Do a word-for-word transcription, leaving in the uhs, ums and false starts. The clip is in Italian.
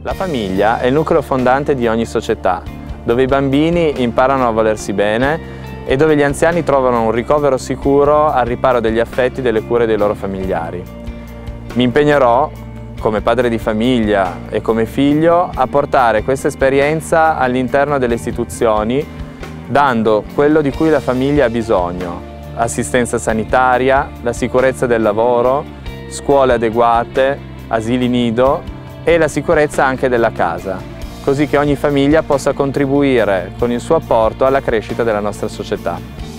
La famiglia è il nucleo fondante di ogni società, dove i bambini imparano a volersi bene e dove gli anziani trovano un ricovero sicuro al riparo degli affetti e delle cure dei loro familiari. Mi impegnerò, come padre di famiglia e come figlio, a portare questa esperienza all'interno delle istituzioni, dando quello di cui la famiglia ha bisogno: assistenza sanitaria, la sicurezza del lavoro, scuole adeguate, asili nido e la sicurezza anche della casa, così che ogni famiglia possa contribuire con il suo apporto alla crescita della nostra società.